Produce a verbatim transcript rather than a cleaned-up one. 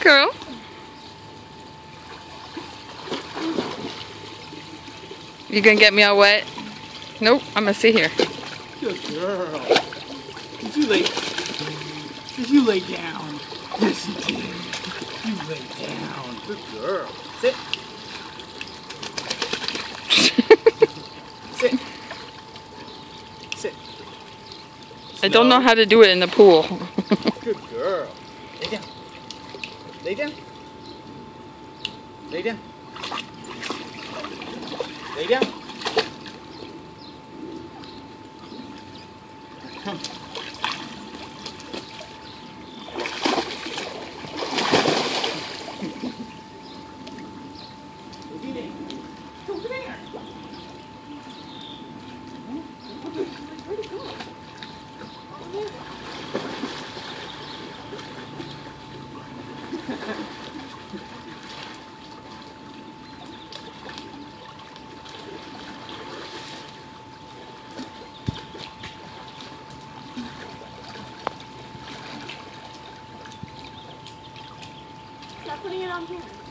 girl. You gonna get me all wet? Nope, I'm gonna sit here. Good girl. Did you lay? Did you lay down? Yes, you did. You lay down. Good girl. Sit. Sit. Sit. I don't know how to do it in the pool. Good girl. Lay down. Lay down. Lay down. Lay down. Come. Come here. Come here. Where'd it go? Stop putting it on here.